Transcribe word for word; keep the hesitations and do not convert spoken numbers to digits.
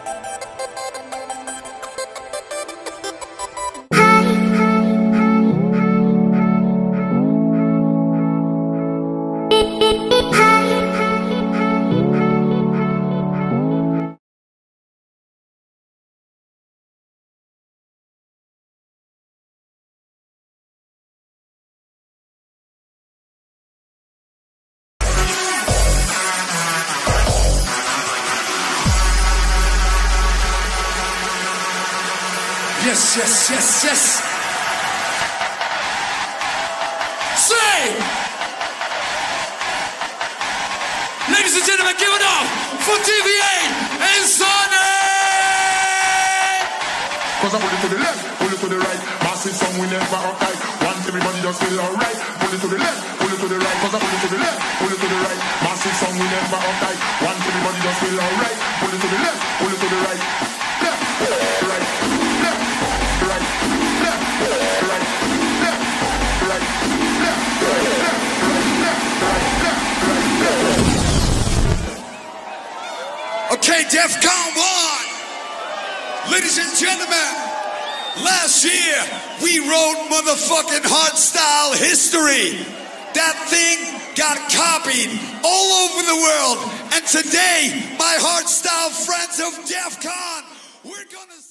Yes, yes, yes, yes. Say! Ladies and gentlemen, give it up for T V A and Sonny! Cause I pull it to the left, pull it to the right. Massive song we never uptight. Want everybody just feel alright. Pull it to the left, pull it to the right. Cause I pull it to the left, pull it to the right. Massive song we never uptight. Want everybody just feel alright. Pull it to the left, pull it to the right. Left, right, left, right, left, right, left, right, left, right, left, right, left, right, left. Okay, DEFCON one. Ladies and gentlemen, last year we wrote motherfucking hardstyle history. That thing got copied all over the world. And today, my hardstyle friends of DEFCON, we're gonna